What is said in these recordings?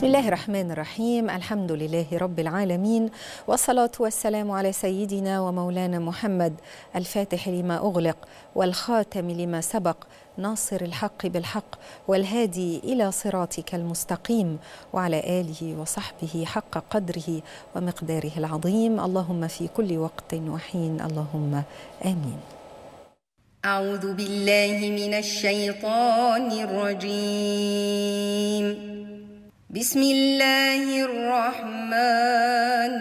بسم الله الرحمن الرحيم. الحمد لله رب العالمين، والصلاة والسلام على سيدنا ومولانا محمد الفاتح لما أغلق والخاتم لما سبق، ناصر الحق بالحق والهادي إلى صراطك المستقيم، وعلى آله وصحبه حق قدره ومقداره العظيم. اللهم في كل وقت وحين، اللهم آمين. أعوذ بالله من الشيطان الرجيم. بسم الله الرحمن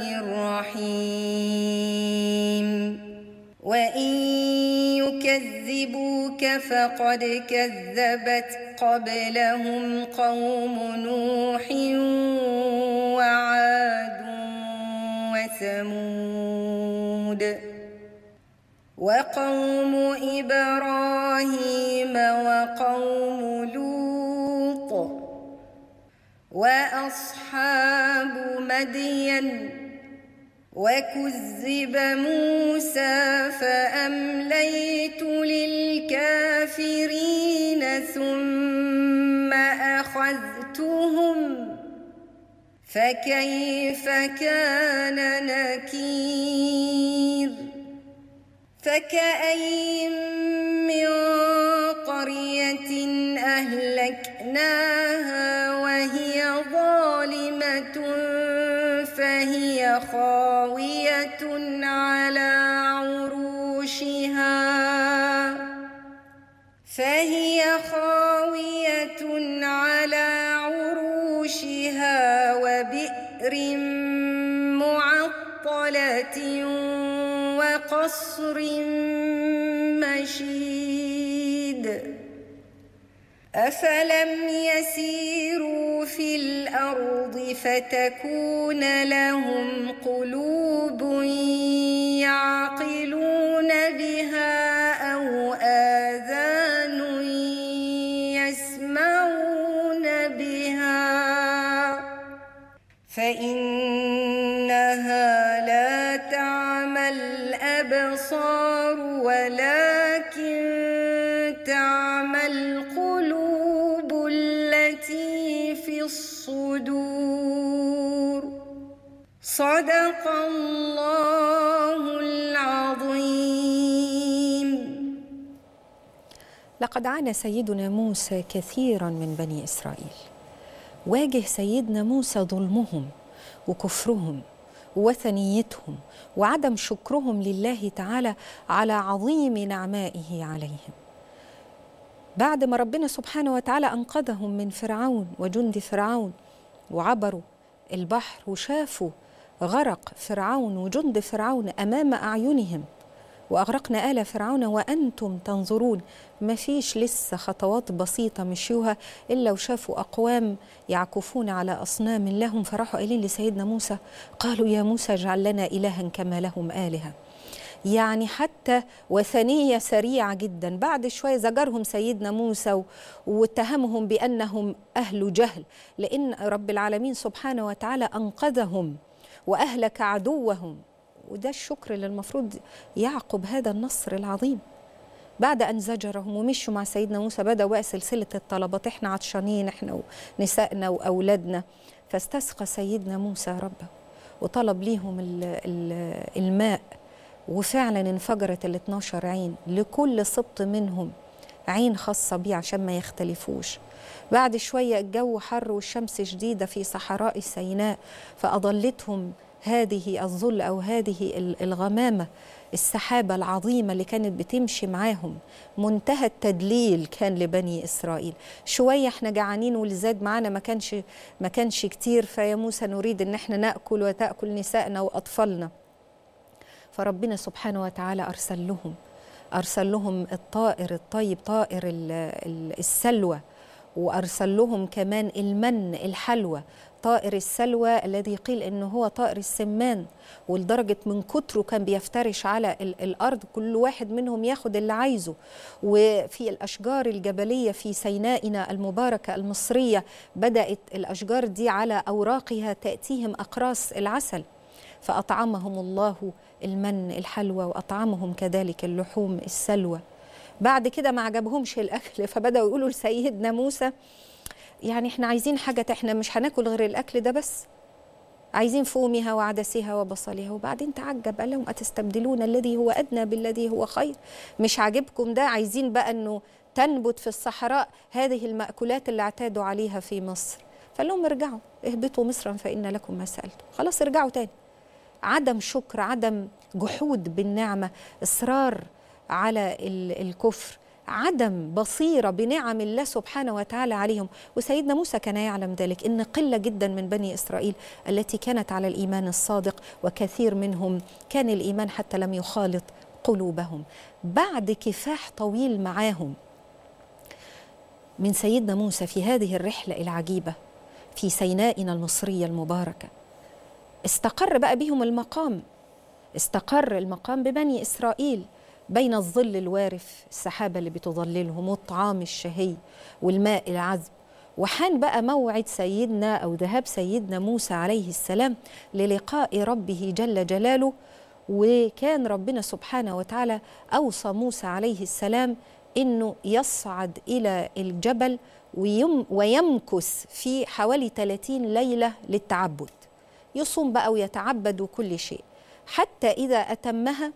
الرحيم. وإن يكذبوك فقد كذبت قبلهم قوم نوح وعاد وثمود وقوم إبراهيم وقوم لوط وأصحاب مدين وكذب موسى فأمليت للكافرين ثم أخذتهم فكيف كان نكير. فكأين من قرية أهلكناها وهي ظالمة فهي خاوية على عروشها وبئر معطلة وقصر مشيد. أفلم يسيروا في الأرض فتكون لهم قلوب يعقلون بها أو آذان يسمعون بها فإنها لا تعمى الأبصار ولكن تعمى القلوب التي في الصدور. صدق الله العظيم. لقد عانى سيدنا موسى كثيرا من بني إسرائيل. واجه سيدنا موسى ظلمهم وكفرهم ووثنيتهم وعدم شكرهم لله تعالى على عظيم نعمائه عليهم. بعد ما ربنا سبحانه وتعالى أنقذهم من فرعون وجند فرعون وعبروا البحر وشافوا غرق فرعون وجند فرعون أمام أعينهم، وأغرقنا آل فرعون وأنتم تنظرون، ما فيش لسه خطوات بسيطة مشيوها إلا وشافوا أقوام يعكفون على أصنام لهم، فراحوا قايلين لسيدنا موسى قالوا يا موسى اجعل لنا إلها كما لهم آلهة. يعني حتى وثنية سريعة جدا. بعد شوية زجرهم سيدنا موسى واتهمهم بأنهم أهل جهل، لأن رب العالمين سبحانه وتعالى أنقذهم وأهلك عدوهم، وده الشكر اللي المفروض يعقب هذا النصر العظيم. بعد أن زجرهم ومشوا مع سيدنا موسى بدأوا بقى سلسلة الطلبات، احنا عطشانين احنا ونسائنا وأولادنا. فاستسقى سيدنا موسى ربه وطلب ليهم الماء، وفعلا انفجرت 12 عين، لكل سبط منهم عين خاصة بيه عشان ما يختلفوش. بعد شوية الجو حر والشمس شديدة في صحراء سيناء، فأضلتهم هذه الظل أو هذه الغمامة، السحابة العظيمة اللي كانت بتمشي معاهم. منتهى التدليل كان لبني إسرائيل. شوية احنا جعانين والزاد معانا ما كانش كتير، فيا موسى نريد ان احنا نأكل وتأكل نسائنا وأطفالنا. فربنا سبحانه وتعالى أرسل لهم الطائر الطيب، طائر السلوى، وأرسل لهم كمان المن الحلوى، طائر السلوى الذي قيل إنه هو طائر السمان، ولدرجة من كتره كان بيفترش على الأرض، كل واحد منهم ياخد اللي عايزه. وفي الأشجار الجبلية في سينائنا المباركة المصرية بدأت الأشجار دي على أوراقها تأتيهم أقراص العسل، فأطعمهم الله المن الحلوى وأطعمهم كذلك اللحوم السلوى. بعد كده ما عجبهمش الأكل، فبدأوا يقولوا لسيدنا موسى يعني احنا عايزين حاجة، احنا مش هناكل غير الأكل ده بس، عايزين فومها وعدسها وبصلها. وبعدين تعجب قال لهم أتستبدلون الذي هو أدنى بالذي هو خير؟ مش عاجبكم ده؟ عايزين بقى أنه تنبت في الصحراء هذه المأكولات اللي اعتادوا عليها في مصر. فقال لهم ارجعوا، اهبطوا مصرا فإن لكم ما سألتم. خلاص ارجعوا تاني. عدم شكر، عدم جحود بالنعمة، إصرار على الكفر، عدم بصيرة بنعم الله سبحانه وتعالى عليهم. وسيدنا موسى كان يعلم ذلك، إن قلة جدا من بني إسرائيل التي كانت على الإيمان الصادق، وكثير منهم كان الإيمان حتى لم يخالط قلوبهم. بعد كفاح طويل معاهم من سيدنا موسى في هذه الرحلة العجيبة في سينائنا المصرية المباركة، استقر بقى بهم المقام، استقر المقام ببني إسرائيل بين الظل الوارف، السحابة اللي بتظللهم، والطعام الشهي، والماء العذب. وحان بقى موعد سيدنا أو ذهاب سيدنا موسى عليه السلام للقاء ربه جل جلاله. وكان ربنا سبحانه وتعالى أوصى موسى عليه السلام إنه يصعد إلى الجبل ويمكث في حوالي 30 ليلة للتعبد، يصوم بقى ويتعبد وكل شيء، حتى إذا أتمها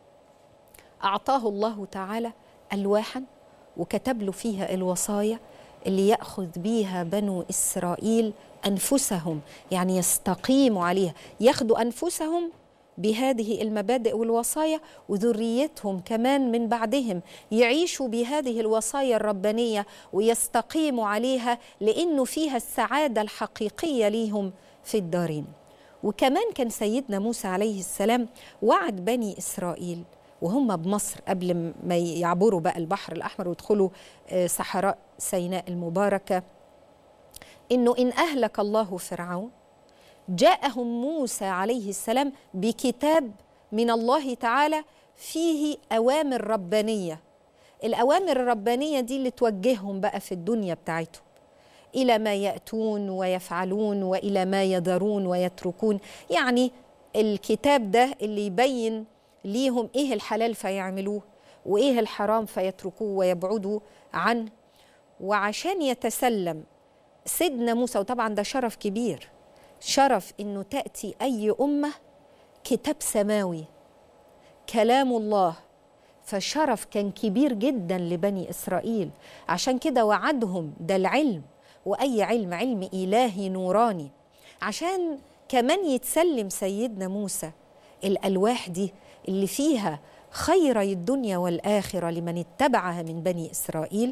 أعطاه الله تعالى ألواحا وكتب له فيها الوصايا اللي يأخذ بيها بنو إسرائيل أنفسهم، يعني يستقيموا عليها، ياخدوا أنفسهم بهذه المبادئ والوصايا، وذريتهم كمان من بعدهم يعيشوا بهذه الوصايا الربانية ويستقيموا عليها، لأنه فيها السعادة الحقيقية ليهم في الدارين. وكمان كان سيدنا موسى عليه السلام وعد بني إسرائيل وهم بمصر قبل ما يعبروا بقى البحر الأحمر ويدخلوا صحراء سيناء المباركة، إنه إن أهلك الله فرعون جاءهم موسى عليه السلام بكتاب من الله تعالى فيه أوامر ربانية. الأوامر الربانية دي اللي توجههم بقى في الدنيا بتاعتهم إلى ما يأتون ويفعلون وإلى ما يذرون ويتركون. يعني الكتاب ده اللي يبين ليهم إيه الحلال فيعملوه وإيه الحرام فيتركوه ويبعدوا عنه. وعشان يتسلم سيدنا موسى، وطبعا ده شرف كبير، شرف إنه تأتي أي أمة كتاب سماوي كلام الله، فشرف كان كبير جدا لبني إسرائيل. عشان كده وعدهم ده العلم، وأي علم، علم إلهي نوراني، عشان كمان يتسلم سيدنا موسى الألواح دي اللي فيها خيري الدنيا والآخرة لمن اتبعها من بني إسرائيل.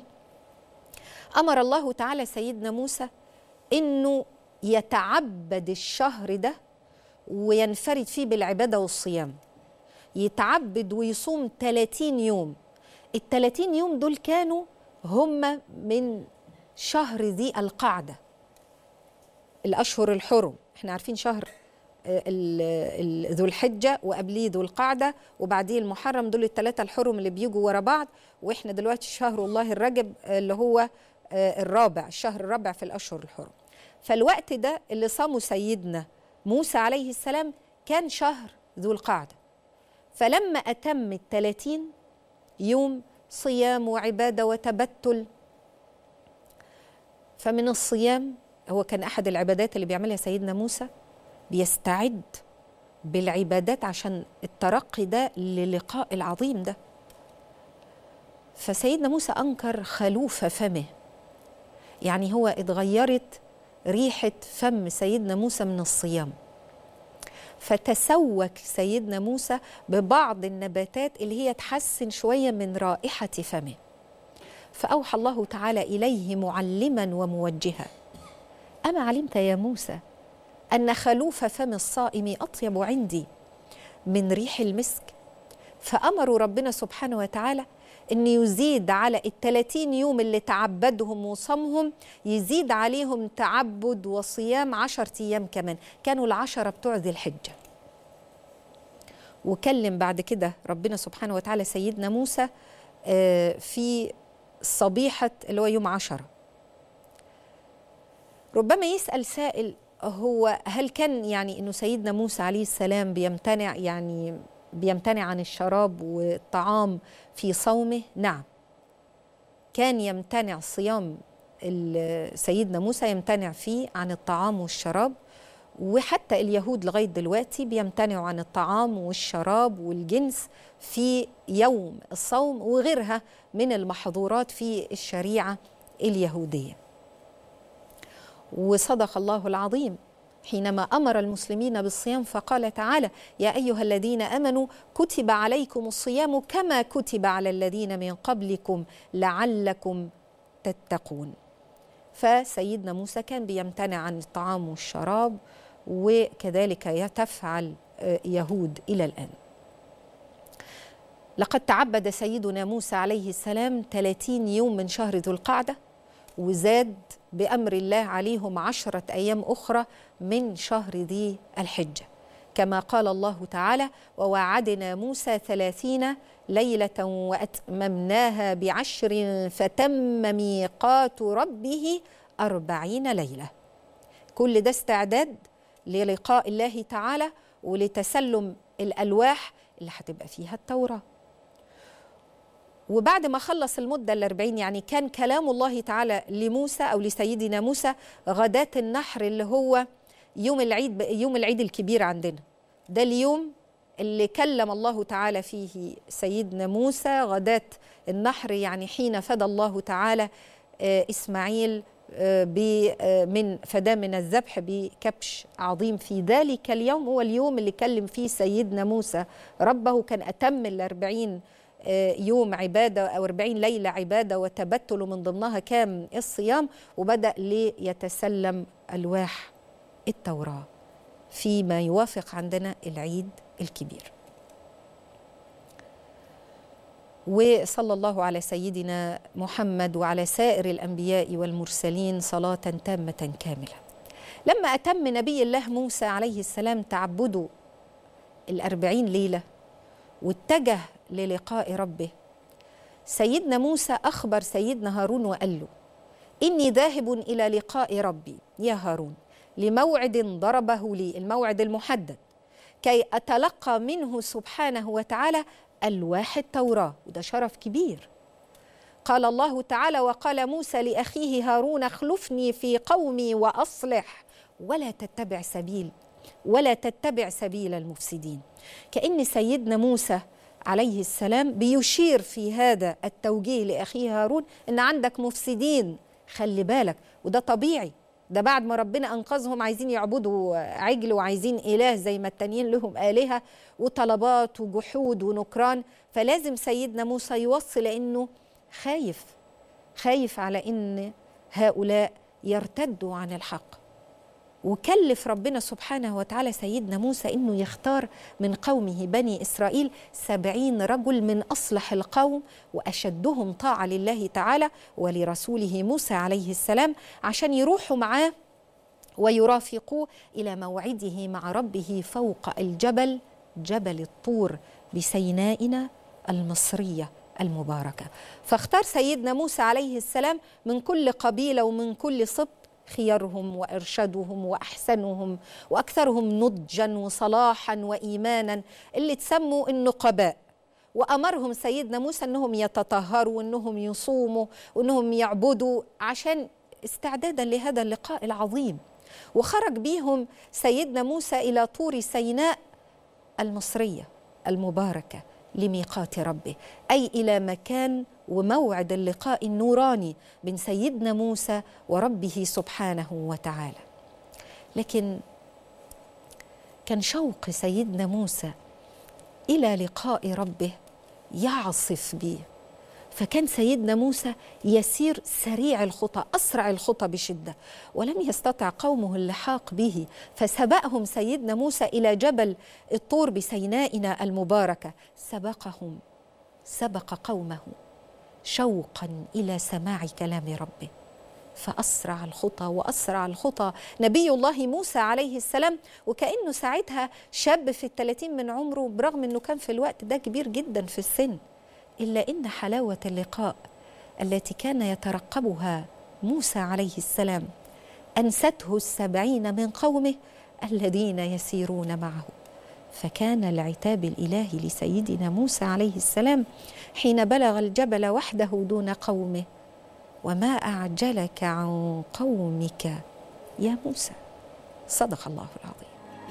أمر الله تعالى سيدنا موسى إنه يتعبد الشهر ده وينفرد فيه بالعبادة والصيام، يتعبد ويصوم 30 يوم. ال30 يوم دول كانوا هم من شهر ذي القعدة، الأشهر الحرم. احنا عارفين شهر ذو الحجة وقبليه ذو القعدة وبعديه المحرم، دول الثلاثة الحرم اللي بيجوا ورا بعض. واحنا دلوقتي شهر الله الرجب اللي هو الرابع، الشهر الرابع في الأشهر الحرم. فالوقت ده اللي صاموا سيدنا موسى عليه السلام كان شهر ذو القعدة. فلما أتم 30 يوم صيام وعبادة وتبتل، فمن الصيام هو كان أحد العبادات اللي بيعملها سيدنا موسى، بيستعد بالعبادات عشان الترقي ده للقاء العظيم ده. فسيدنا موسى أنكر خلوف فمه، يعني هو اتغيرت ريحة فم سيدنا موسى من الصيام، فتسوك سيدنا موسى ببعض النباتات اللي هي تحسن شوية من رائحة فمه. فأوحى الله تعالى إليه معلما وموجها: أما علمت يا موسى أن خلوف فم الصائم أطيب عندي من ريح المسك؟ فأمروا ربنا سبحانه وتعالى أن يزيد على 30 يوم اللي تعبدهم وصمهم، يزيد عليهم تعبد وصيام 10 أيام كمان، كانوا ال10 بتوع ذي الحجة. وكلم بعد كده ربنا سبحانه وتعالى سيدنا موسى في صبيحة اللي هو يوم 10. ربما يسأل سائل: هو هل كان يعني إنه سيدنا موسى عليه السلام بيمتنع عن الشراب والطعام في صومه؟ نعم، كان يمتنع صيام سيدنا موسى يمتنع فيه عن الطعام والشراب، وحتى اليهود لغاية دلوقتي بيمتنعوا عن الطعام والشراب والجنس في يوم الصوم وغيرها من المحظورات في الشريعة اليهودية. وصدق الله العظيم حينما أمر المسلمين بالصيام فقال تعالى: يا أيها الذين آمنوا كتب عليكم الصيام كما كتب على الذين من قبلكم لعلكم تتقون. فسيدنا موسى كان بيمتنع عن الطعام والشراب، وكذلك تفعل يهود إلى الآن. لقد تعبد سيدنا موسى عليه السلام 30 يوم من شهر ذو القعدة، وزاد بأمر الله عليهم 10 أيام أخرى من شهر ذي الحجة، كما قال الله تعالى: ووعدنا موسى 30 ليلة وأتممناها ب10 فتم ميقات ربه 40 ليلة. كل ده استعداد للقاء الله تعالى ولتسلم الألواح اللي هتبقى فيها التوراة. وبعد ما خلص المدة 40، يعني كان كلام الله تعالى لموسى أو لسيدنا موسى غداة النحر، اللي هو يوم العيد الكبير عندنا. ده اليوم اللي كلم الله تعالى فيه سيدنا موسى غداة النحر، يعني حين فدى الله تعالى إسماعيل فداه من الذبح بكبش عظيم. في ذلك اليوم هو اليوم اللي كلم فيه سيدنا موسى ربه. كان أتم 40 يوم عبادة أو 40 ليلة عبادة وتبتل، من ضمنها كان الصيام، وبدأ ليتسلم ألواح التوراة فيما يوافق عندنا العيد الكبير. وصلى الله على سيدنا محمد وعلى سائر الأنبياء والمرسلين صلاة تامة كاملة. لما أتم نبي الله موسى عليه السلام تعبده 40 ليلة واتجه للقاء ربه، سيدنا موسى أخبر سيدنا هارون وقال له: إني ذاهب إلى لقاء ربي يا هارون لموعد ضربه لي، الموعد المحدد، كي أتلقى منه سبحانه وتعالى ألواح التوراة. وده شرف كبير. قال الله تعالى: وقال موسى لأخيه هارون اخلفني في قومي وأصلح ولا تتبع سبيل المفسدين. كأن سيدنا موسى عليه السلام بيشير في هذا التوجيه لأخيه هارون إن عندك مفسدين، خلي بالك. وده طبيعي، ده بعد ما ربنا أنقذهم عايزين يعبدوا عجل وعايزين إله زي ما التانيين لهم آلهة وطلبات وجحود ونكران. فلازم سيدنا موسى يوصل لأنه خايف على إن هؤلاء يرتدوا عن الحق. وكلف ربنا سبحانه وتعالى سيدنا موسى إنه يختار من قومه بني إسرائيل 70 رجل من أصلح القوم وأشدهم طاعة لله تعالى ولرسوله موسى عليه السلام، عشان يروحوا معاه ويرافقوه إلى موعده مع ربه فوق الجبل، جبل الطور بسينائنا المصرية المباركة. فاختار سيدنا موسى عليه السلام من كل قبيلة ومن كل سبط خيارهم وإرشادهم وأحسنهم وأكثرهم نضجا وصلاحا وإيمانا، اللي تسموا النقباء. وأمرهم سيدنا موسى أنهم يتطهروا وأنهم يصوموا وأنهم يعبدوا عشان استعدادا لهذا اللقاء العظيم. وخرج بيهم سيدنا موسى إلى طور سيناء المصرية المباركة لميقات ربه، أي إلى مكان وموعد اللقاء النوراني بين سيدنا موسى وربه سبحانه وتعالى. لكن كان شوق سيدنا موسى إلى لقاء ربه يعصف به، فكان سيدنا موسى يسير سريع الخطى، أسرع الخطى بشدة، ولم يستطع قومه اللحاق به، فسبقهم سيدنا موسى إلى جبل الطور بسينائنا المباركة. سبق قومه شوقا إلى سماع كلام ربه، فأسرع الخطى وأسرع الخطى نبي الله موسى عليه السلام. وكأنه ساعتها شاب في 30 من عمره، برغم أنه كان في الوقت ده كبير جدا في السن، إلا إن حلاوة اللقاء التي كان يترقبها موسى عليه السلام أنسته 70 من قومه الذين يسيرون معه. فكان العتاب الإلهي لسيدنا موسى عليه السلام حين بلغ الجبل وحده دون قومه وما أعجلك عن قومك يا موسى. صدق الله العظيم.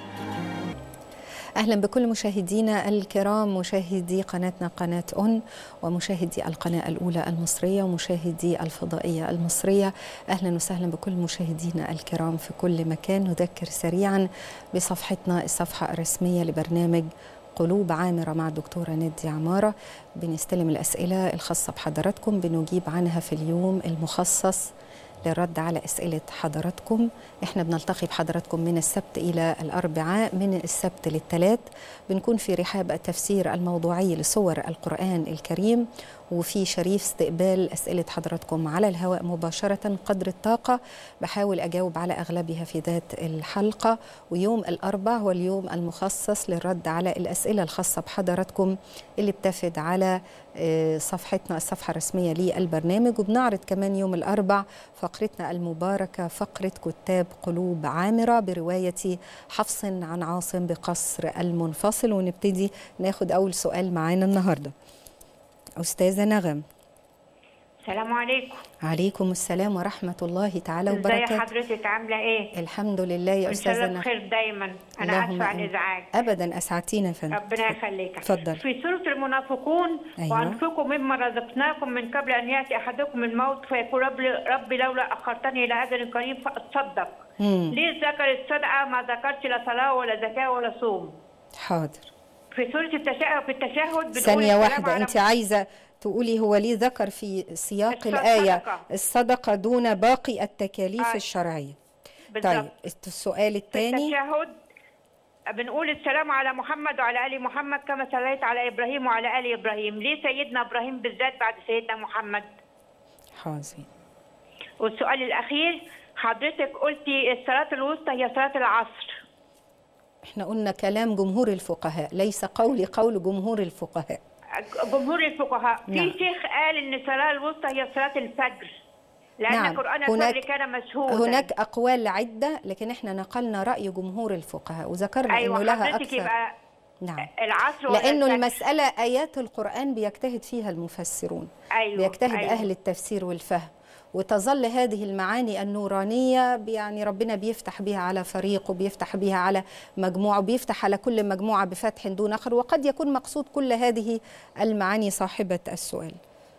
أهلا بكل مشاهدينا الكرام، مشاهدي قناتنا قناة أون، ومشاهدي القناة الأولى المصرية، ومشاهدي الفضائية المصرية. أهلا وسهلا بكل مشاهدينا الكرام في كل مكان. نذكر سريعا بصفحتنا، الصفحة الرسمية لبرنامج قلوب عامرة مع الدكتورة نادية عمارة. بنستلم الأسئلة الخاصة بحضراتكم، بنجيب عنها في اليوم المخصص للرد على أسئلة حضراتكم. احنا بنلتقي بحضراتكم من السبت إلى الأربعاء، من السبت للثلاث بنكون في رحاب التفسير الموضوعي لسور القرآن الكريم، وفي شريف استقبال أسئلة حضراتكم على الهواء مباشرة قدر الطاقة. بحاول أجاوب على أغلبها في ذات الحلقة. ويوم الأربع هو اليوم المخصص للرد على الأسئلة الخاصة بحضراتكم اللي بتفد على صفحتنا، الصفحة الرسمية للبرنامج. وبنعرض كمان يوم الأربع فقرتنا المباركة، فقرة كتاب قلوب عامرة برواية حفص عن عاصم بقصر المنفصل. ونبتدي ناخد أول سؤال معانا النهاردة. أستاذة نغم. السلام عليكم. عليكم السلام ورحمة الله تعالى وبركاته. ازي حضرتك، عاملة ايه؟ الحمد لله يا أستاذة نغم. ان شاء الله بخير دايما. أنا آسفة على الإزعاج. أبدا، أسعدتينا يا فندم. ربنا يخليك. اتفضل. في سورة المنافقون أيوة. وأنفقوا مما رزقناكم من قبل أن يأتي أحدكم الموت فيقول ربي لولا أخرتني إلى أجل قريب فأتصدق. ليه ذكر الصدقة ما ذكرش لا صلاة ولا زكاة ولا صوم؟ حاضر. في سورة في التشهد ثانية واحدة، أنت عايزة تقولي هو ليه ذكر في سياق الآية الصدقة دون باقي التكاليف الشرعية؟ بالضبط. طيب السؤال الثاني. في التشهد بنقول السلام على محمد وعلى آل محمد كما صليت على إبراهيم وعلى آل إبراهيم. ليه سيدنا إبراهيم بالذات بعد سيدنا محمد؟ حاضر. والسؤال الأخير، حضرتك قلتي الصلاة الوسطى هي صلاة العصر. احنا قلنا كلام جمهور الفقهاء، ليس قولي، قول جمهور الفقهاء. جمهور الفقهاء. نعم. في شيخ قال ان الصلاه الوسطى هي صلاه الفجر لان نعم. قرآن الفجر كان مشهودا. هناك اقوال عده، لكن احنا نقلنا راي جمهور الفقهاء وذكرنا أيوة، انه لها اكثر. يبقى نعم. العصر لانه المساله ايات القران بيجتهد فيها المفسرون. أيوة. بيجتهد أيوة. اهل التفسير والفهم، وتظل هذه المعاني النورانية يعني ربنا بيفتح بها على فريق، وبيفتح بها على مجموعة، وبيفتح على كل مجموعة بفتح دون آخر. وقد يكون مقصود كل هذه المعاني صاحبة السؤال.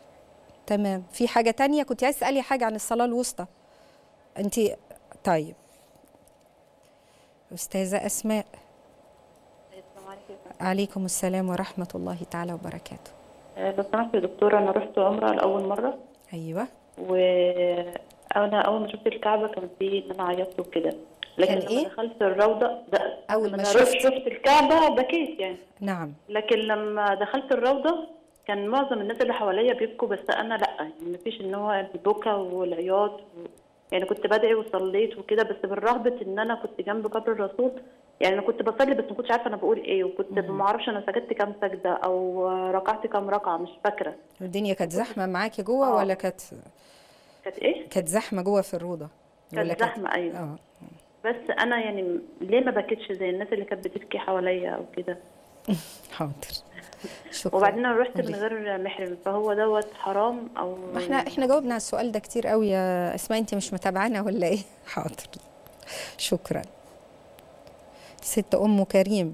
تمام. في حاجة تانية كنت عايز تسألي حاجة عن الصلاة الوسطى أنت؟ طيب أستاذة أسماء. عليكم السلام ورحمة الله تعالى وبركاته. لو سمحت يا دكتورة، أنا رحت عمرة لأول مرة. أيوة. وانا اول ما شفت الكعبه كان في ان انا عيطت وكده، لكن لما دخلت الروضه اول ما شفت الكعبه بكيت يعني. نعم. لكن لما دخلت الروضه كان معظم الناس اللي حواليا بيبكوا، بس انا لا، يعني مفيش ان هو البكا والعياط يعني كنت بدعي وصليت وكده، بس بالرغبه ان انا كنت جنب قبر الرسول. يعني انا كنت بصلي بس ما كنتش عارفه انا بقول ايه، وكنت ما اعرفش انا سجدت كام سجده او ركعت كام ركعه، مش فاكره. الدنيا كانت زحمه معاكي جوه ولا كانت ايه؟ كانت زحمه جوه في الروضه؟ كانت زحمه. ايوه. بس انا يعني ليه ما بكيتش زي الناس اللي كانت بتبكي حواليا او كده؟ حاضر. شكرا. وبعدين انا رحت من غير محرم، فهو دوت حرام او؟ احنا جاوبنا على السؤال ده كتير قوي يا اسماء، انت مش متابعانا ولا ايه؟ حاضر. شكرا. ست ام كريم.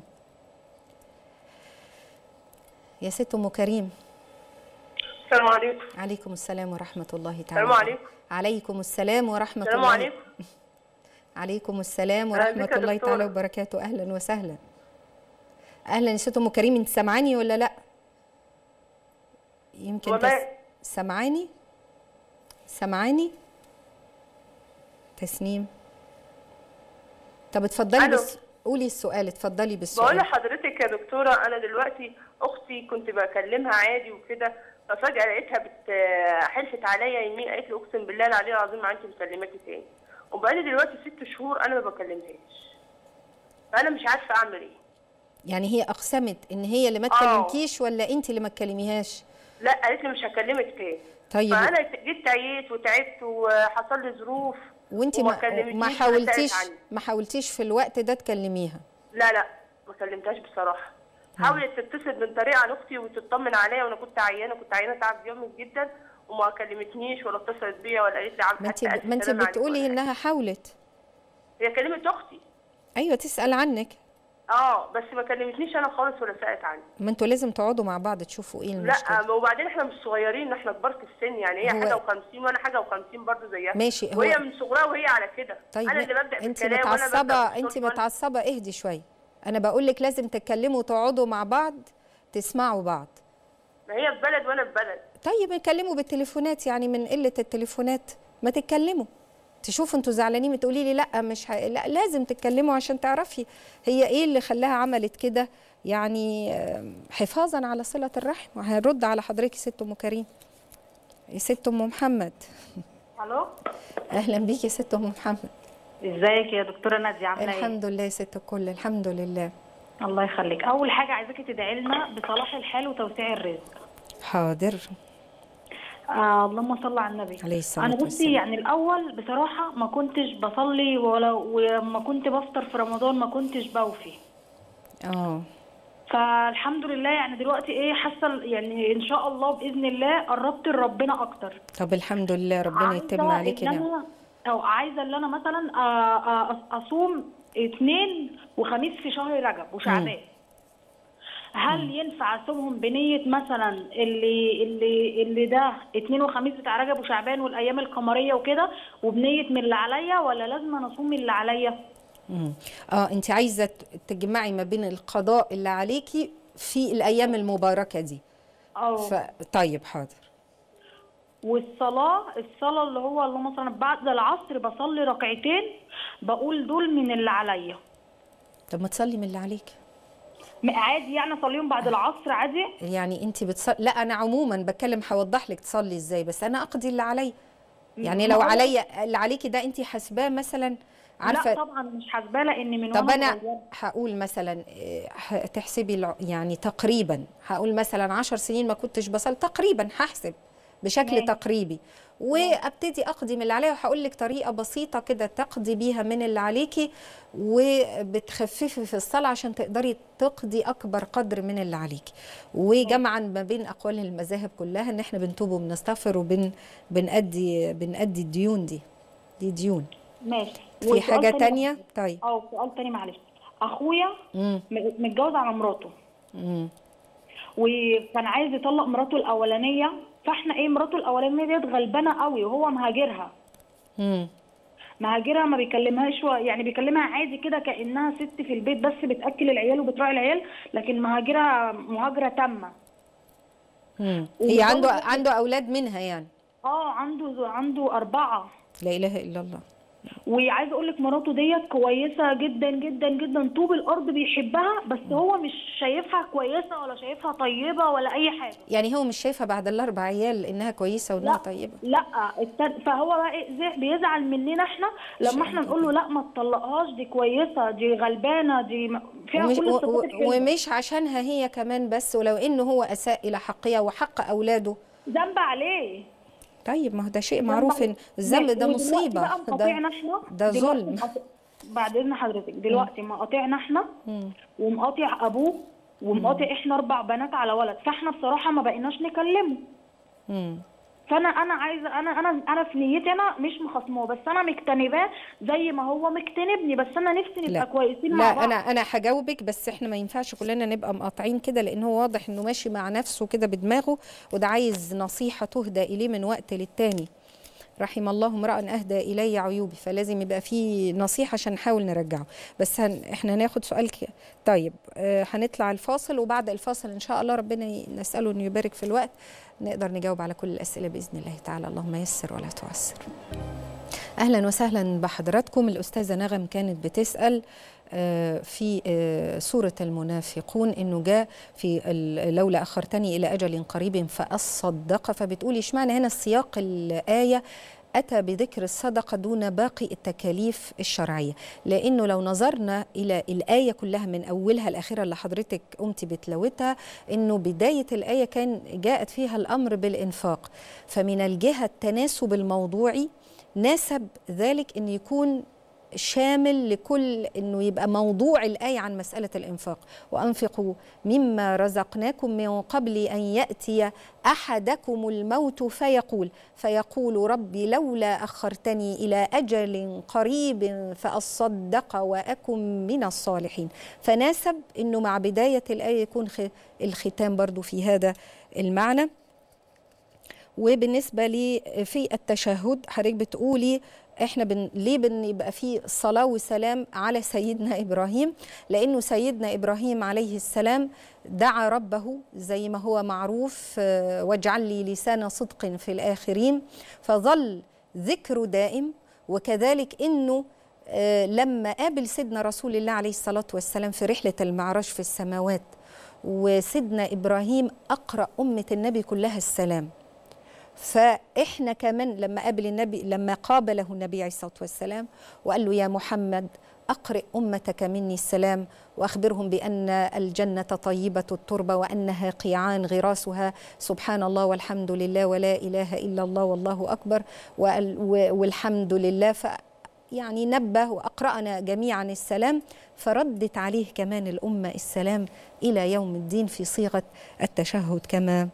يا ست ام كريم. السلام عليكم. عليكم السلام ورحمه الله تعالى. السلام عليكم. عليكم السلام ورحمه السلام الله. عليكم. عليكم السلام ورحمه الله تعالى وبركاته. اهلا وسهلا. اهلا يا ست ام كريم، انت سامعاني ولا لا؟ يمكن سامعاني؟ سامعاني؟ تسنيم. طب اتفضلي قولي السؤال، اتفضلي بالسؤال. بقول لحضرتك يا دكتوره، انا دلوقتي اختي كنت بكلمها عادي وكده، ففجاه لقيتها حلفت عليا يمين، قالت لي اقسم بالله العلي العظيم ما انت مكلماكي تاني، وبقالي دلوقتي 6 شهور انا ما بكلمهاش، فانا مش عارفه اعمل ايه. يعني هي اقسمت ان هي اللي ما تكلمكيش ولا انت اللي ما تكلميهاش؟ لا، قالت لي مش هكلمك تاني. طيب. فانا جيت عييت وتعبت وحصل لي ظروف، وانت ما حاولتيش في الوقت ده تكلميها؟ لا ما كلمتهاش بصراحه. حاولت تتصل من طريق عن اختي وتطمن عليا، وانا كنت عيانه تعب جامد جدا، وما كلمتنيش ولا اتصلت بيا ولا قالت لي ما انت بتقولي انها حاولت. هي كلمت اختي. ايوه تسال عنك. بس ما كلمتنيش انا خالص ولا سالت عني. ما انتوا لازم تقعدوا مع بعض تشوفوا ايه المشكله. لا وبعدين احنا مش صغيرين، احنا كبار في السن، يعني هي حاجه و50 وانا حاجه و50 برضه زيها. ماشي. وهي من صغرها وهي على كده. طيب انا اللي ببدا انت بالكلام متعصبه، انت متعصبه، اهدي شويه. انا بقول لك لازم تتكلموا وتقعدوا مع بعض تسمعوا بعض. ما هي في بلد وانا في بلد. طيب اتكلموا بالتليفونات، يعني من قله التليفونات ما تتكلموا، تشوفوا انتوا زعلانين تقولي لي لا مش لا لازم تتكلموا عشان تعرفي هي ايه اللي خلاها عملت كده، يعني حفاظا على صله الرحم. هنرد على حضرتك ست ام كريم. يا ست ام محمد. الو. اهلا بيكي يا ست ام محمد. ازيك يا دكتوره ناديه، عامله ايه؟ الحمد لله يا ست الكل، الحمد لله. الله يخليك. اول حاجه عايزاكي تدعي لنا بصلاح الحال وتوسيع الرزق. حاضر. اللهم صل على النبي عليه الصلاه والسلام. انا بصي يعني الاول بصراحه ما كنتش بصلي وما كنت بفطر في رمضان، ما كنتش بوفي. فالحمد لله يعني دلوقتي ايه حاسه يعني ان شاء الله باذن الله قربت لربنا اكتر. طب الحمد لله، ربنا يتم عليكي نعم. عايزه ان انا مثلا اصوم 2 وخميس في شهر رجب وشعبان. هل ينفع اصومهم بنيه مثلا اللي ده 2 وخميس بتاع رجب وشعبان والايام القمريه وكده، وبنيه من اللي عليا، ولا لازم انا اصوم اللي عليا؟ انت عايزه تجمعي ما بين القضاء اللي عليكي في الايام المباركه دي. طيب حاضر. والصلاه اللي هو اللي مثلا بعد العصر بصلي ركعتين، بقول دول من اللي عليا. طب ما تصلي من اللي عليك عادي، يعني اصليهم بعد العصر عادي. يعني انت بتصلي؟ لا انا عموما بتكلم، هوضح لك تصلي ازاي، بس انا اقضي اللي عليا. يعني لو عليا اللي عليكي ده انت حاسباه مثلا، عارفه؟ لا طبعا مش حاسباه، لان من طب انا هقول مثلا تحسبي يعني تقريبا، هقول مثلا 10 سنين ما كنتش بصلي تقريبا، هحسب بشكل تقريبي وابتدي اقضي من اللي عليا، وهقول لك طريقه بسيطه كده تقضي بيها من اللي عليكي وبتخففي في الصلاه عشان تقدري تقضي اكبر قدر من اللي عليكي. وجمعا ما بين اقوال المذاهب كلها ان احنا بنتوب وبنستغفر وبنأدي الديون دي ديون. ماشي. في حاجه تانية؟ طيب سؤال تاني معلش. اخويا متجوز على مراته وكان عايز يطلق مراته الاولانيه، فاحنا مراته الاولانيه ديت غلبانه قوي وهو مهاجرها. مهاجرها، ما بيكلمهاش، يعني بيكلمها عادي كده كانها ست في البيت بس بتاكل العيال وبتراعي العيال، لكن مهاجرها مهاجره تامه. هي عنده اولاد منها يعني؟ عنده 4. لا اله الا الله. وعايزه اقول لك مراته ديت كويسه جدا جدا جدا، طوب الارض بيحبها، بس هو مش شايفها كويسه ولا شايفها طيبه ولا اي حاجه. يعني هو مش شايفها بعد ال4 عيال انها كويسه وانها طيبه؟ لا فهو بقى بيزعل مننا احنا لما احنا نقول له لا ما تطلقهاش، دي كويسه، دي غلبانه، دي فيها كل الصفات الحلوه، ومش عشانها هي كمان بس، ولو انه هو اساء الى حقها وحق اولاده ذنب عليه. طيب ما هو ده شيء معروف ان الذنب ده مصيبه، ده ظلم. بعد اذن حضرتك دلوقتي مقاطعنا احنا ومقاطع ابوه ومقاطع احنا 4 بنات على ولد، فاحنا بصراحه ما بقيناش نكلمه. فانا عايزه انا في نيتي انا مش مخاصماه، بس انا مجتنباه زي ما هو مجتنبني، بس انا نفسي نبقى كويسين مع بعض. لا انا هجاوبك، بس احنا ما ينفعش كلنا نبقى مقاطعين كده، لان هو واضح انه ماشي مع نفسه كده بدماغه، وده عايز نصيحه تهدى اليه من وقت للتاني. رحم الله امرأ اهدى الي عيوبي، فلازم يبقى في نصيحه عشان نحاول نرجعه. بس احنا هناخد سؤال طيب هنطلع الفاصل، وبعد الفاصل ان شاء الله ربنا نساله انه يبارك في الوقت، نقدر نجاوب على كل الاسئله باذن الله تعالى. اللهم يسر ولا تعسر. اهلا وسهلا بحضراتكم. الاستاذه نغم كانت بتسال في سوره المنافقون انه جاء في لولا اخرتني الى اجل قريب فاصدق، فبتقولي اشمعنى هنا السياق الايه أتى بذكر الصدقة دون باقي التكاليف الشرعية؟ لأنه لو نظرنا إلى الآية كلها من أولها لآخرها اللي حضرتك قمتي بتلاوتها، إنه بداية الآية كان جاءت فيها الأمر بالإنفاق، فمن الجهة التناسب الموضوعي ناسب ذلك أن يكون شامل لكل انه يبقى موضوع الآية عن مسألة الإنفاق. وأنفقوا مما رزقناكم من قبل أن يأتي أحدكم الموت فيقول ربي لولا أخرتني إلى أجل قريب فأصدق وأكن من الصالحين. فناسب انه مع بداية الآية يكون الختام برضو في هذا المعنى. وبالنسبة لي في التشهد حضرتك بتقولي احنا ليه بنبقى فيه صلاة وسلام على سيدنا إبراهيم؟ لأنه سيدنا إبراهيم عليه السلام دعا ربه زي ما هو معروف واجعل لي لسان صدق في الآخرين، فظل ذكره دائم. وكذلك إنه لما قابل سيدنا رسول الله عليه الصلاة والسلام في رحلة المعراج في السماوات، وسيدنا إبراهيم أقرأ أمة النبي كلها السلام، فإحنا كمان لما قابل النبي، لما قابله النبي عليه الصلاة والسلام وقال له يا محمد أقرئ أمتك مني السلام وأخبرهم بأن الجنة طيبة التربة وأنها قيعان غراسها سبحان الله والحمد لله ولا إله إلا الله والله أكبر والحمد لله، يعني نبه وأقرأنا جميعا السلام، فردت عليه كمان الأمة السلام إلى يوم الدين في صيغة التشهد كما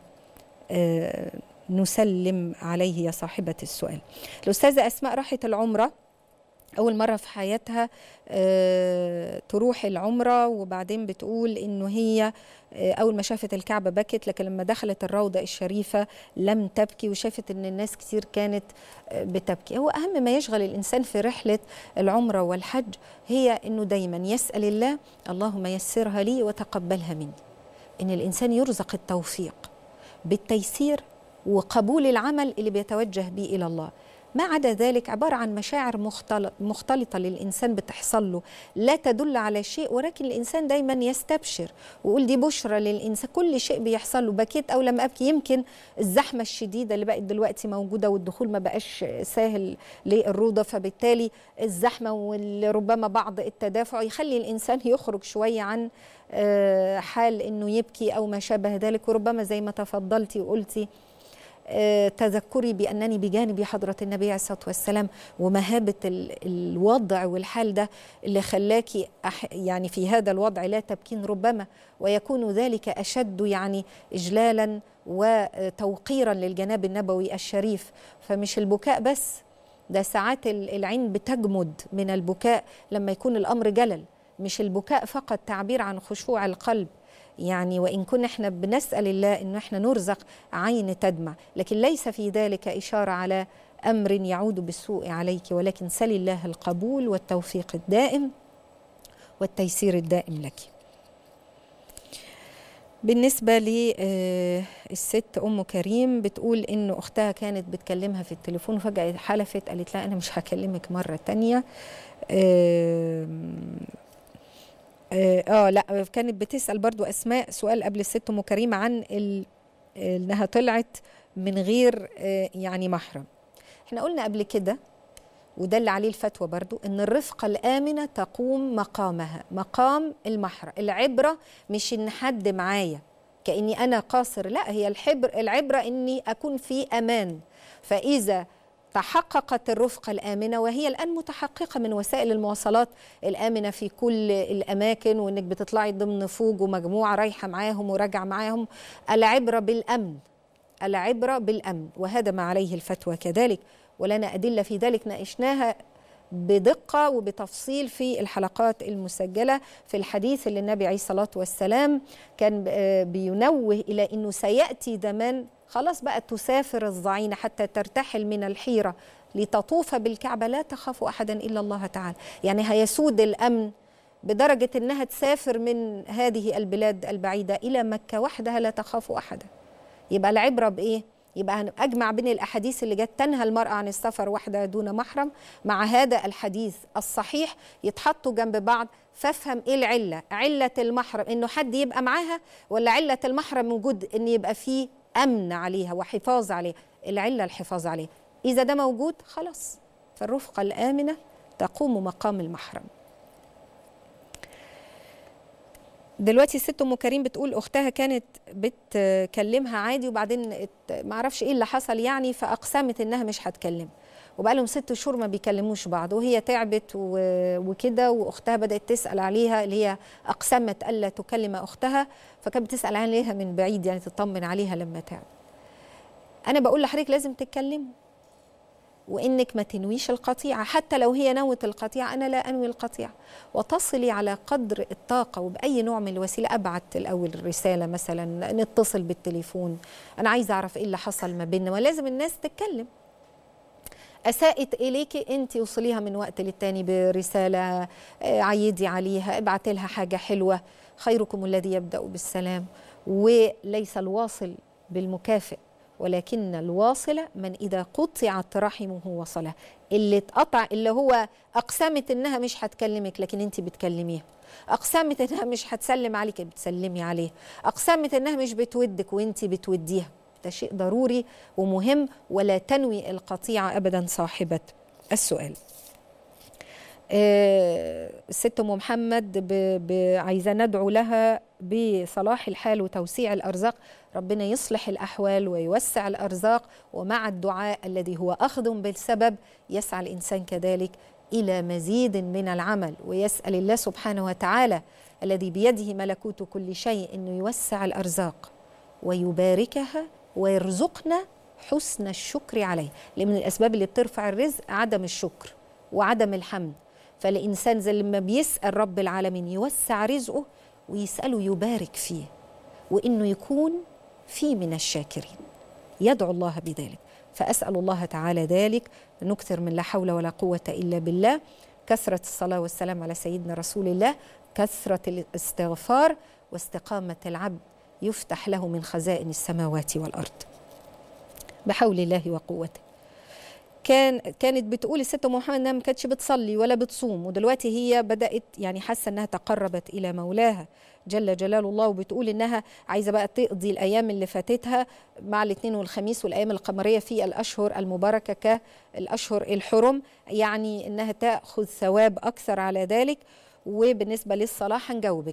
نسلم عليه يا صاحبة السؤال. الأستاذة أسماء راحت العمرة أول مرة في حياتها تروح العمرة، وبعدين بتقول إنه هي أول ما شافت الكعبة بكت، لكن لما دخلت الروضة الشريفة لم تبكي، وشافت إن الناس كتير كانت بتبكي. هو أهم ما يشغل الإنسان في رحلة العمرة والحج هي إنه دايما يسأل الله اللهم يسرها لي وتقبلها مني، إن الإنسان يرزق التوفيق بالتيسير وقبول العمل اللي بيتوجه به إلى الله. ما عدا ذلك عبارة عن مشاعر مختلطة للإنسان بتحصل له، لا تدل على شيء، ولكن الإنسان دايما يستبشر ويقول دي بشرى للإنسان. كل شيء بيحصل له، بكيت أو لم أبكي، يمكن الزحمة الشديدة اللي بقت دلوقتي موجودة والدخول ما بقاش سهل للروضة، فبالتالي الزحمة وربما بعض التدافع يخلي الإنسان يخرج شوية عن حال إنه يبكي أو ما شابه ذلك. وربما زي ما تفضلتي وقلتي تذكري بأنني بجانب حضرة النبي عليه الصلاة والسلام، ومهابة الوضع والحال ده اللي خلاكي يعني في هذا الوضع لا تبكين، ربما ويكون ذلك أشد يعني إجلالا وتوقيرا للجناب النبوي الشريف. فمش البكاء بس، ده ساعات العين بتجمد من البكاء لما يكون الأمر جلل، مش البكاء فقط تعبير عن خشوع القلب يعني، وإن كنا احنا بنسأل الله إنه احنا نرزق عين تدمع، لكن ليس في ذلك إشارة على أمر يعود بالسوء عليك، ولكن سل الله القبول والتوفيق الدائم والتيسير الدائم لك. بالنسبة للست أم كريم بتقول إنه أختها كانت بتكلمها في التليفون وفجأة حلفت قالت لا أنا مش هكلمك مرة تانية. لا كانت بتسأل برضو أسماء سؤال قبل الست أم كريم عن إنها طلعت من غير يعني محرم. احنا قلنا قبل كده وده اللي عليه الفتوى برضو إن الرفقة الآمنة تقوم مقامها مقام المحرم. العبرة مش إن حد معايا كأني أنا قاصر، لا، هي العبرة إني أكون في أمان. فإذا تحققت الرفقة الآمنة، وهي الآن متحققة من وسائل المواصلات الآمنة في كل الأماكن، وإنك بتطلعي ضمن فوج ومجموعة رايحة معاهم وراجعة معاهم، العبرة بالأمن، العبرة بالأمن، وهذا ما عليه الفتوى كذلك، ولنا أدلة في ذلك ناقشناها بدقة وبتفصيل في الحلقات المسجلة في الحديث اللي النبي عليه الصلاة والسلام كان بينوه إلى أنه سيأتي زمان خلاص بقى تسافر الظعينة حتى ترتحل من الحيرة لتطوف بالكعبة لا تخاف أحدا إلا الله تعالى. يعني هيسود الأمن بدرجة أنها تسافر من هذه البلاد البعيدة إلى مكة وحدها لا تخاف أحدا. يبقى العبرة بإيه؟ يبقى أجمع بين الأحاديث اللي جت تنهى المرأة عن السفر وحدها دون محرم مع هذا الحديث الصحيح، يتحطوا جنب بعض، فافهم إيه العلة؟ علة المحرم إنه حد يبقى معاها، ولا علة المحرم وجود إن يبقى فيه أمن عليها وحفاظ عليها؟ العلة الحفاظ عليها، إذا ده موجود خلاص فالرفقة الآمنة تقوم مقام المحرم. دلوقتي الست أم كريم بتقول أختها كانت بتكلمها عادي وبعدين معرفش إيه اللي حصل يعني، فأقسمت إنها مش هتكلم، وبقى لهم 6 شهور ما بيكلموش بعض، وهي تعبت وكده، واختها بدات تسال عليها، اللي هي اقسمت الا تكلم اختها، فكانت بتسال عليها من بعيد يعني تطمن عليها لما تعب. انا بقول لحضرتك لازم تتكلموا، وانك ما تنويش القطيعه، حتى لو هي نوت القطيعه انا لا انوي القطيعه، وتصلي على قدر الطاقه وباي نوع من الوسيله. ابعت الاول رساله مثلا، نتصل بالتليفون، انا عايزه اعرف ايه اللي حصل ما بيننا، ولازم الناس تتكلم. اساءت اليكي انت وصليها من وقت للتاني برساله، عيدي عليها، ابعتي لها حاجه حلوه. خيركم الذي يبدا بالسلام. وليس الواصل بالمكافئ، ولكن الواصل من إذا قطعت رحمه وصله. اللي اتقطع، اللي هو أقسمت إنها مش هتكلمك لكن أنت بتكلميها، أقسمت إنها مش هتسلم عليك بتسلمي عليه، أقسمت إنها مش بتودك وأنت بتوديها. ده شيء ضروري ومهم، ولا تنوي القطيعة أبدا صاحبة السؤال. الست أم محمد عايزة ندعو لها بصلاح الحال وتوسيع الأرزاق، ربنا يصلح الأحوال ويوسع الأرزاق، ومع الدعاء الذي هو أخذ بالسبب يسعى الإنسان كذلك إلى مزيد من العمل، ويسأل الله سبحانه وتعالى الذي بيده ملكوت كل شيء أنه يوسع الأرزاق ويباركها ويرزقنا حسن الشكر عليه، لأن من الأسباب اللي بترفع الرزق عدم الشكر وعدم الحمد. فالإنسان زي لما بيسأل رب العالمين يوسع رزقه ويسأله يبارك فيه، وإنه يكون فيه من الشاكرين، يدعو الله بذلك. فأسأل الله تعالى ذلك، نكثر من لا حول ولا قوة إلا بالله، كثرة الصلاة والسلام على سيدنا رسول الله، كثرة الاستغفار، واستقامة العبد يفتح له من خزائن السماوات والأرض بحول الله وقوته. كانت بتقول الست أم محمد انها ما كانتش بتصلي ولا بتصوم، ودلوقتي هي بدأت يعني حاسه انها تقربت الى مولاها جل جلال الله، وبتقول انها عايزه بقى تقضي الايام اللي فاتتها مع الاثنين والخميس والايام القمريه في الاشهر المباركه كالاشهر الحرم، يعني انها تاخذ ثواب اكثر على ذلك. وبالنسبه للصلاه هنجاوبك،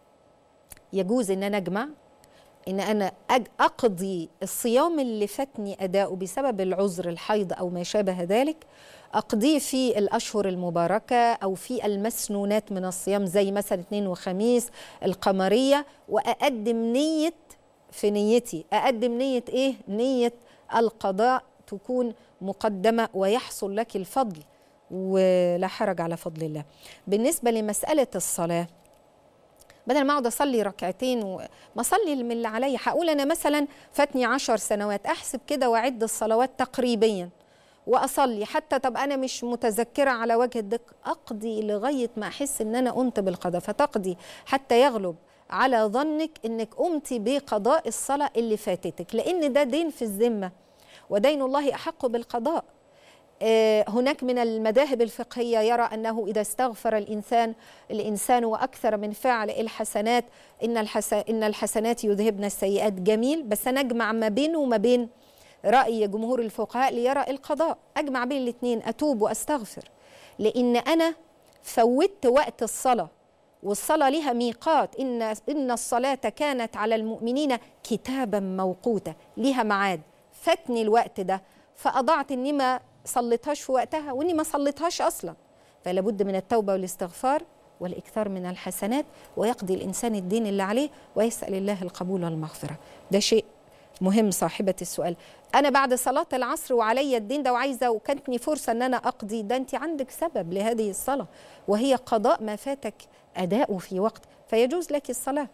يجوز ان انا اجمع، إن أنا أقضي الصيام اللي فاتني أداؤه بسبب العذر الحيض أو ما شابه ذلك، أقضيه في الأشهر المباركة أو في المسنونات من الصيام زي مثلا اثنين وخميس القمرية، وأقدم نية في نيتي، أقدم نية إيه؟ نية القضاء تكون مقدمة ويحصل لك الفضل ولا حرج على فضل الله. بالنسبة لمسألة الصلاة، بدل ما اقعد اصلي ركعتين وما اصلي من اللي عليا، هقول انا مثلا فاتني 10 سنوات، احسب كده واعد الصلوات تقريبيا واصلي حتى، طب انا مش متذكره على وجه الدقه، اقضي لغايه ما احس ان انا قمت بالقضاء، فتقضي حتى يغلب على ظنك انك قمتي بقضاء الصلاه اللي فاتتك، لان ده دين في الذمه، ودين الله احق بالقضاء. هناك من المذاهب الفقهية يرى أنه إذا استغفر الإنسان وأكثر من فعل الحسنات إن الحسنات يذهبن السيئات، جميل، بس أنا أجمع ما بينه وما بين رأي جمهور الفقهاء ليرى القضاء، أجمع بين الاثنين، أتوب وأستغفر، لأن أنا فوتت وقت الصلاة، والصلاة لها ميقات، إن الصلاة كانت على المؤمنين كتابا موقوتا، لها معاد، فاتني الوقت ده فأضعت إني ما صليتهاش في وقتها وإني ما صليتهاش أصلا، فلا بد من التوبة والاستغفار والإكثار من الحسنات، ويقضي الإنسان الدين اللي عليه ويسأل الله القبول والمغفرة. ده شيء مهم صاحبة السؤال. أنا بعد صلاة العصر وعلي الدين ده وعايزة وكانتني فرصة أن أنا أقضي، ده أنت عندك سبب لهذه الصلاة وهي قضاء ما فاتك أداؤه في وقت، فيجوز لك الصلاة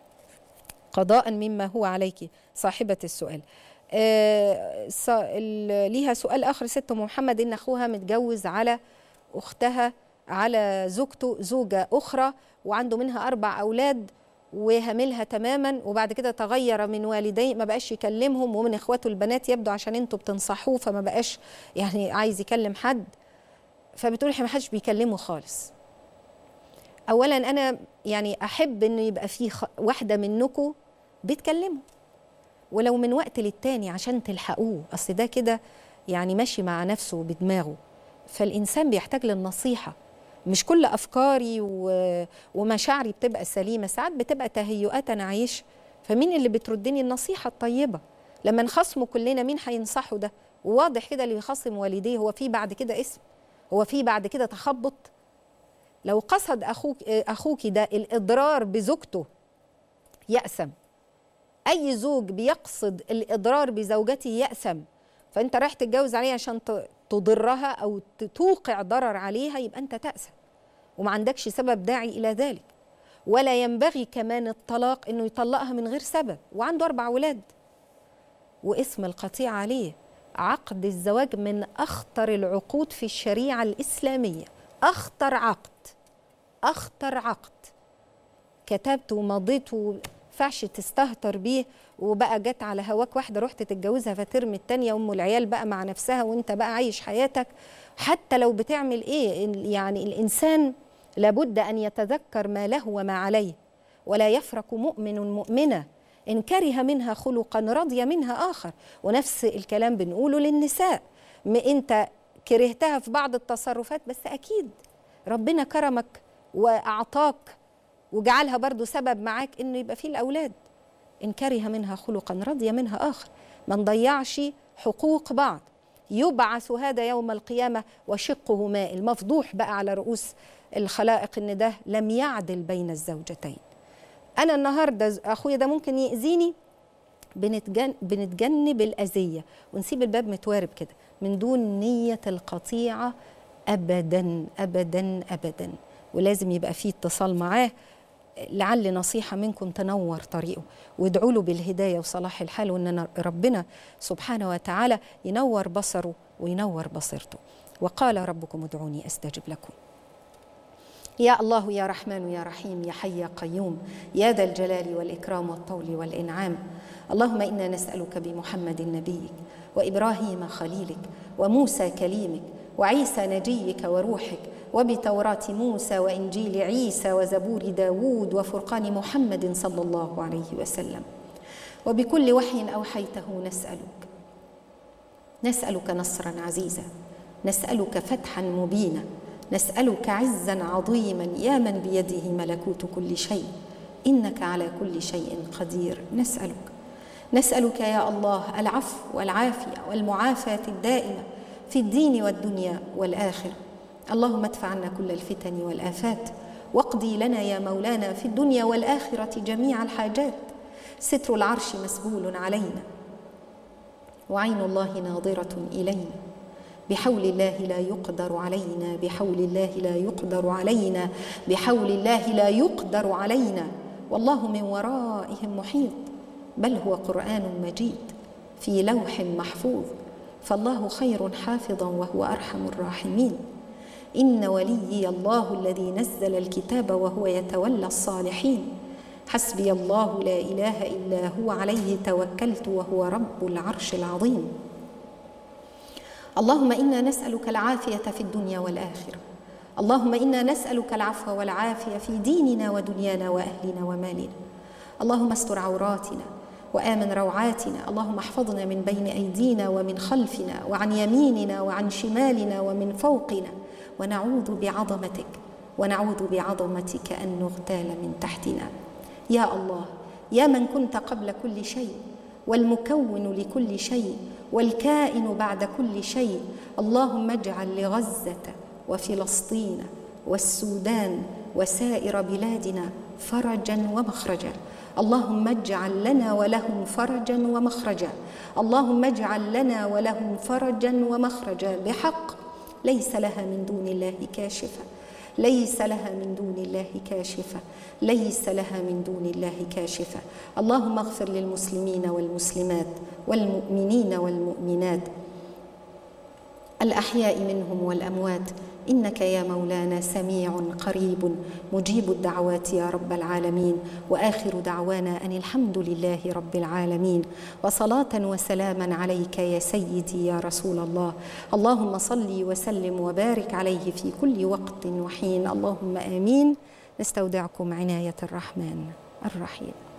قضاء مما هو عليك صاحبة السؤال. ليها سؤال آخر ست محمد، إن أخوها متجوز على أختها، على زوجته زوجة أخرى، وعنده منها 4 أولاد وهملها تماما، وبعد كده تغير من والديه، ما بقاش يكلمهم، ومن إخواته البنات يبدو عشان أنتوا بتنصحوه فما بقاش يعني عايز يكلم حد، فبتقول إحنا ما حدش بيكلمه خالص. أولا أنا يعني أحب إنه يبقى في واحدة منكم بتكلمه، ولو من وقت للتاني عشان تلحقوه، أصل ده كده يعني ماشي مع نفسه بدماغه، فالإنسان بيحتاج للنصيحة. مش كل أفكاري ومشاعري بتبقى سليمة، ساعات بتبقى تهيؤات أنا عايش، فمين اللي بتردني؟ النصيحة الطيبة. لما نخصمه كلنا مين هينصحه؟ ده وواضح كده اللي يخاصم والديه، هو في بعد كده اسم؟ هو في بعد كده تخبط؟ لو قصد أخوك ده الإضرار بزوجته يأثم. أي زوج بيقصد الإضرار بزوجته يأثم. فأنت رايح تتجوز عليها عشان تضرها أو توقع ضرر عليها، يبقى أنت تأثم وما عندكش سبب داعي إلى ذلك. ولا ينبغي كمان الطلاق إنه يطلقها من غير سبب، وعنده 4 أولاد واسم القطيع عليه. عقد الزواج من أخطر العقود في الشريعة الإسلامية، أخطر عقد، أخطر عقد. كتبت ومضيت وفعش تستهتر بيه، وبقى جت على هواك واحدة رحت تتجوزها فترمي التانية أم العيال بقى مع نفسها وانت بقى عايش حياتك. حتى لو بتعمل ايه، يعني الإنسان لابد أن يتذكر ما له وما عليه. ولا يفرق مؤمن مؤمنة إن كره منها خلقا رضي منها آخر. ونفس الكلام بنقوله للنساء، انت كرهتها في بعض التصرفات بس أكيد ربنا كرمك وأعطاك وجعلها برضو سبب معاك إنه يبقى فيه الأولاد. إن كره منها خلقا رضي منها آخر. ما نضيعش حقوق بعض. يبعث هذا يوم القيامة وشقه مائل، مفضوح بقى على رؤوس الخلائق إن ده لم يعدل بين الزوجتين. أنا النهاردة أخويا ده ممكن يأذيني، بنتجنب الأذية ونسيب الباب متوارب كده من دون نية القطيعة أبدا أبدا أبدا. ولازم يبقى فيه اتصال معاه، لعل نصيحة منكم تنور طريقه، وادعوا له بالهداية وصلاح الحال، وأن ربنا سبحانه وتعالى ينور بصره وينور بصيرته. وقال ربكم ادعوني أستجب لكم. يا الله يا رحمن يا رحيم يا حي يا قيوم يا ذا الجلال والإكرام والطول والإنعام. اللهم إنا نسألك بمحمد نبيك وإبراهيم خليلك وموسى كليمك وعيسى نجيك وروحك وبتوراة موسى وإنجيل عيسى وزبور داود وفرقان محمد صلى الله عليه وسلم، وبكل وحي أوحيته نسألك نصرا عزيزا، نسألك فتحا مبينا، نسألك عزا عظيما يا من بيده ملكوت كل شيء، إنك على كل شيء قدير. نسألك يا الله العفو والعافية والمعافاة الدائمة في الدين والدنيا والآخرة. اللهم ادفع عنا كل الفتن والآفات، واقضي لنا يا مولانا في الدنيا والآخرة جميع الحاجات. ستر العرش مسبول علينا، وعين الله ناظرة إلينا، بحول الله لا يقدر علينا، بحول الله لا يقدر علينا، بحول الله لا يقدر علينا. والله من ورائهم محيط، بل هو قرآن مجيد في لوح محفوظ، فالله خير حافظا وهو أرحم الراحمين. إن وليي الله الذي نزل الكتاب وهو يتولى الصالحين. حسبي الله لا إله إلا هو عليه توكلت وهو رب العرش العظيم. اللهم إنا نسألك العافية في الدنيا والآخرة. اللهم إنا نسألك العفو والعافية في ديننا ودنيانا وأهلنا ومالنا. اللهم استر عوراتنا وآمن روعاتنا. اللهم احفظنا من بين أيدينا ومن خلفنا وعن يميننا وعن شمالنا ومن فوقنا، ونعوذ بعظمتك أن نغتال من تحتنا. يا الله يا من كنت قبل كل شيء والمكون لكل شيء والكائن بعد كل شيء، اللهم اجعل لغزة وفلسطين والسودان وسائر بلادنا فرجا ومخرجا. اللهم اجعل لنا ولهم فرجا ومخرجا. اللهم اجعل لنا ولهم فرجا ومخرجا بحق ليس لها من دون الله كاشفة، ليس لها من دون الله كاشفة، ليس لها من دون الله كاشفة. اللهم اغفر للمسلمين والمسلمات والمؤمنين والمؤمنات الأحياء منهم والأموات، إنك يا مولانا سميع قريب مجيب الدعوات يا رب العالمين. وآخر دعوانا أن الحمد لله رب العالمين، وصلاة وسلاما عليك يا سيدي يا رسول الله. اللهم صل وسلم وبارك عليه في كل وقت وحين. اللهم آمين. نستودعكم عناية الرحمن الرحيم.